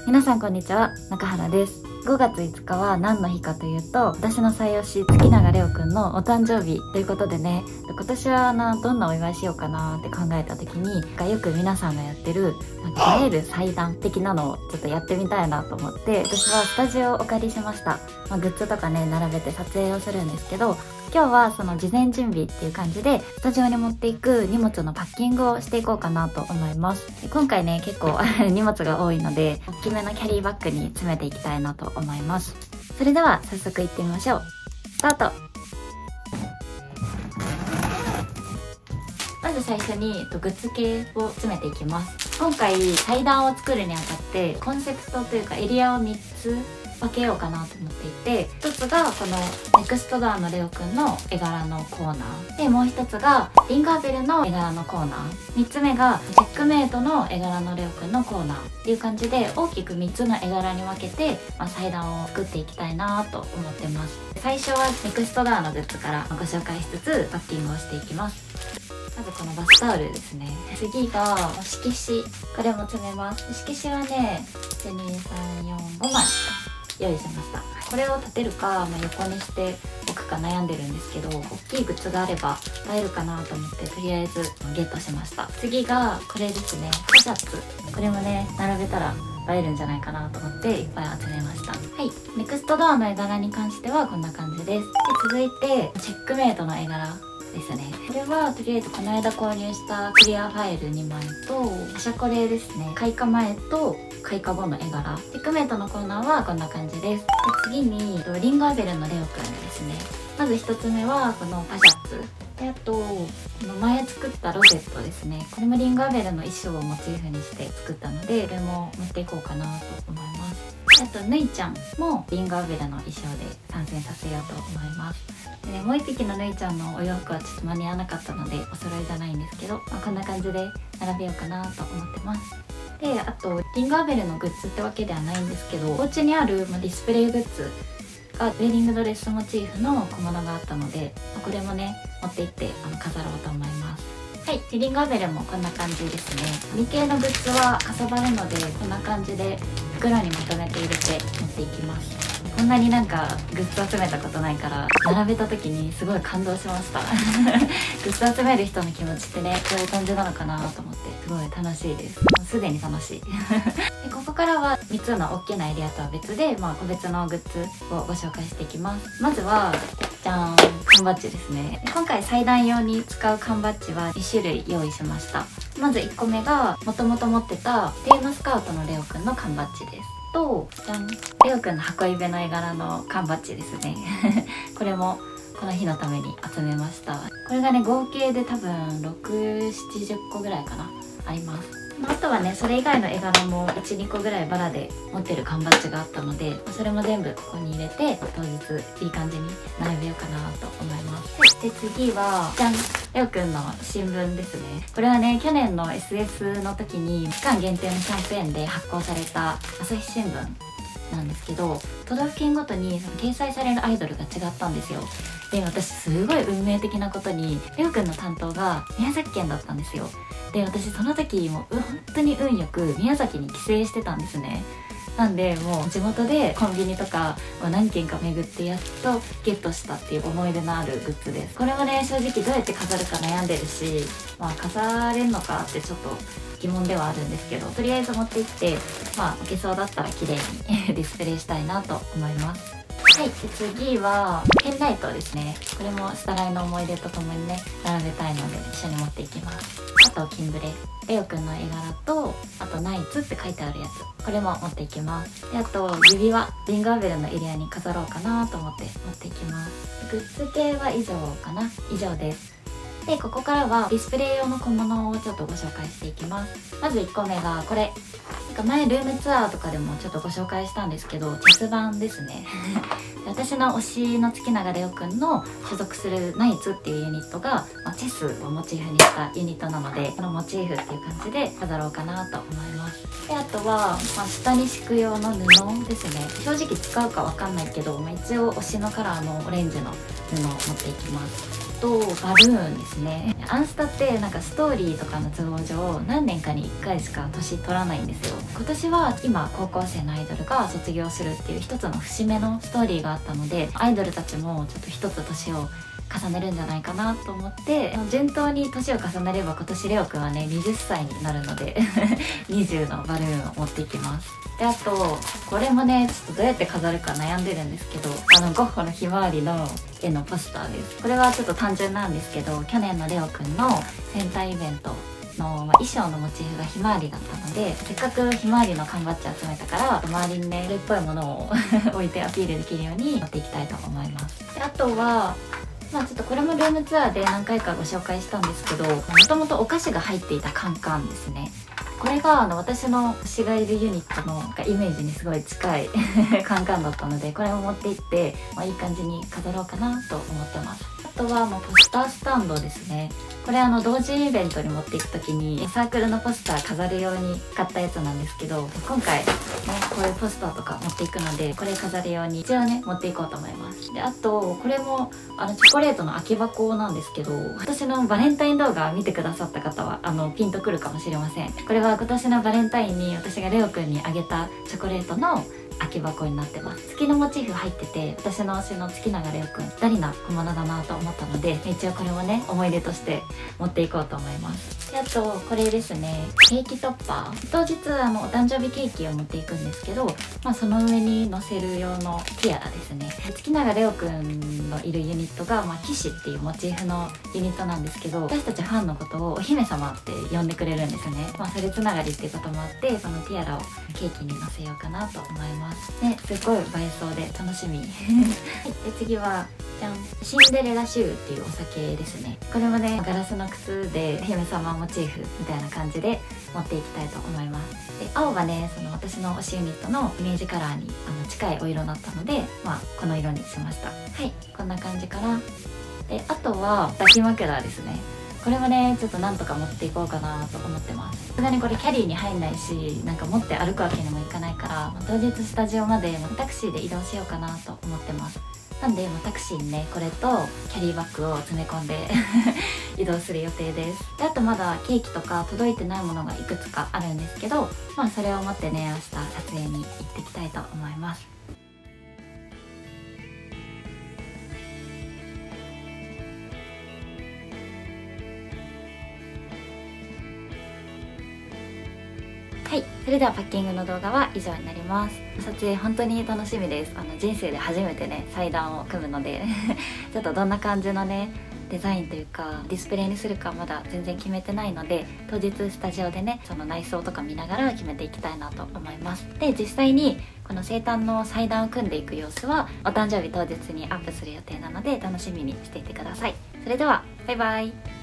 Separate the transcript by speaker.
Speaker 1: 皆さんこんにちは、中原です。5月5日は何の日かというと、私の最推し月永レオくんのお誕生日ということでね、今年はどんなお祝いしようかなって考えた時に、よく皆さんがやってる映える祭壇的なのをちょっとやってみたいなと思って、私はスタジオをお借りしました。グッズとかね並べて撮影をするんですけど、今日はその事前準備っていう感じでスタジオに持っていく荷物のパッキングをしていこうかなと思います。今回ね結構荷物が多いので大きめのキャリーバッグに詰めていきたいなと思います。それでは早速行ってみましょう。スタート。まず最初にグッズ系を詰めていきます。今回祭壇を作るにあたってコンセプトというかエリアを3つ分けようかなと思っていて、一つがこのネクストドアのレオくんの絵柄のコーナーで、もう一つがリンガーベルの絵柄のコーナー、3つ目がチェックメイトの絵柄のレオくんのコーナーっていう感じで、大きく3つの絵柄に分けて、祭壇を作っていきたいなと思ってます。最初はネクストドアのグッズからご紹介しつつパッキングをしていきます。まずこのバスタオルですね。次が色紙、これも詰めます。色紙はね12345枚用意しました。これを立てるか、横にしておくか悩んでるんですけど、大きいグッズがあれば映えるかなと思ってとりあえずゲットしました。次がこれですね、ポシャツ。これもね並べたら映えるんじゃないかなと思っていっぱい集めました。はい、ネクストドアの絵柄に関してはこんな感じです。で続いてチェックメイトの絵柄ですね。これはとりあえずこの間購入したクリアファイル2枚とシャコレですね、開花前と開花後の絵柄。チェックメイトのコーナーはこんな感じです。で次にリンガーベルのレオくんですね。まず1つ目はこのパシャツで、あとこの前作ったロゼットですね。これもリンガーベルの衣装をモチーフにして作ったので、これも持っていこうかなと思います。あとぬいちゃんもリンガーベルの衣装で参戦させようと思います。でね、もう1匹のぬいちゃんのお洋服はちょっと間に合わなかったのでお揃いじゃないんですけど、こんな感じで並べようかなと思ってます。であとリンガーベルのグッズってわけではないんですけど、お家にあるディスプレイグッズがウェディングドレスモチーフの小物があったので、これもね持って行って飾ろうと思います。はい、リンガーベルもこんな感じですね。未系のグッズはかさばるのでこんな感じで袋にまとめて入れて持っていきます。こんなにグッズ集めたことないから並べた時にすごい感動しましたグッズ集める人の気持ちってねこういう感じなのかなと思ってすごい楽しいです。もうすでに楽しいでここからは3つの大きなエリアとは別で、個別のグッズをご紹介していきます。まずはじゃーん、缶バッジですね。今回祭壇用に使う缶バッジは2種類用意しました。まず1個目がもともと持ってたテーマスカウトのレオくんの缶バッジですと、じゃん、レオくんの箱イベの絵柄の缶バッジですねこれもこの日のために集めました。これがね合計で多分670個ぐらいかなあります。あとはねそれ以外の絵柄も 1,2 個ぐらいバラで持ってる缶バッジがあったので、それも全部ここに入れて当日いい感じに並べようかなと思います。で次はじゃん、レオくんの新聞ですね。これはね去年の SS の時に期間限定のキャンペーンで発行された朝日新聞なんですけど、都道府県ごとに掲載されるアイドルが違ったんですよ。で私すごい運命的なことにレオくんの担当が宮崎県だったんですよ。で私その時も本当に運よく宮崎に帰省してたんですね。なんでもう地元でコンビニとかを何軒か巡ってやっとゲットしたっていう思い出のあるグッズです。これもね正直どうやって飾るか悩んでるし、飾れるのかってちょっと疑問ではあるんですけど、とりあえず持って行って置けそうだったら綺麗にディスプレイしたいなと思います。はい、で次はペンライトですね。これもスタライの思い出とともにね並べたいので一緒に持っていきます。あとキンブレ、レオくんの絵柄とあとナイツって書いてあるやつ、これも持っていきます。であと指輪、リンガーベルのエリアに飾ろうかなと思って持っていきます。グッズ系は以上かな。以上です。でここからはディスプレイ用の小物をちょっとご紹介していきます。まず1個目がこれ。前ルームツアーとかでもちょっとご紹介したんですけど、チェス盤ですね私の推しの月永レオくんの所属するナイツっていうユニットが、チェスをモチーフにしたユニットなので、このモチーフっていう感じで飾ろうかなと思います。であとは、下に敷く用の布ですね。正直使うかわかんないけど、一応推しのカラーのオレンジの布を持っていきます。 とバルーンですね。アンスタってなんかストーリーとかの都合上何年かに1回しか年取らないんですよ。今年は今高校生のアイドルが卒業するっていう一つの節目のストーリーがあったので、アイドルたちもちょっと一つ年を重ねるんじゃないかなと思って、順当に年を重ねれば今年レオくんはね20歳になるので20のバルーンを持っていきます。であとこれもねちょっとどうやって飾るか悩んでるんですけど、ゴッホのひまわりの絵のポスターです。これはちょっと単純なんですけど、去年のレオくんの戦隊イベントの衣装のモチーフがひまわりだったので、せっかくひまわりの缶バッジ集めたから周りにねそれっぽいものを置いてアピールできるように持っていきたいと思います。であとはちょっとこれもルームツアーで何回かご紹介したんですけど、もともとお菓子が入っていたカンカンですね。これが私の推しがいるユニットのイメージにすごい近いカンカンだったので、これを持っていって、いい感じに飾ろうかなと思ってます。あとはポスタースタンドですね。これ同時イベントに持っていく時にサークルのポスター飾るように買ったやつなんですけど、今回ねこういうポスターとか持っていくので、これ飾るように一応ね持っていこうと思います。であとこれもチョコレートの空き箱なんですけど、私のバレンタイン動画見てくださった方はピンとくるかもしれません。これは今年のバレンタインに私がレオくんにあげたチョコレートの空き箱になってます。月のモチーフ入ってて、私の推しの月永レオくんダリな小物だなと思ったので、一応これもね思い出として持っていこうと思います。であとこれですね、ケーキトッパー。当日お誕生日ケーキを持っていくんですけど、その上に乗せる用のティアラですね。月永レオくんのいるユニットが、騎士っていうモチーフのユニットなんですけど、私たちファンのことをお姫様って呼んでくれるんですね。それつながりっていうこともあって、そのティアラをケーキに乗せようかなと思います。ね、すごい映えそうで楽しみで次はじゃん、シンデレラシューっていうお酒ですね。これもねガラスの靴で姫様モチーフみたいな感じで持っていきたいと思います。で青がね私の推しユニットのイメージカラーに近いお色だったので、この色にしました。はい、こんな感じかな。であとは抱き枕ですね。これもねちょっとなんとか持っていこうかなと思ってます。さすがにこれキャリーに入んないし、なんか持って歩くわけにもいかないから、当日スタジオまでタクシーで移動しようかなと思ってます。なんでタクシーにねこれとキャリーバッグを詰め込んで移動する予定です。であとまだケーキとか届いてないものがいくつかあるんですけど、それを持ってね明日撮影に行ってきたいと思います。はい、それではパッキングの動画は以上になります。撮影本当に楽しみです。人生で初めてね裁断を組むのでちょっとどんな感じのねデザインというかディスプレイにするかまだ全然決めてないので、当日スタジオでねその内装とか見ながら決めていきたいなと思います。で実際にこの生誕の裁断を組んでいく様子はお誕生日当日にアップする予定なので楽しみにしていてください。それではバイバイ。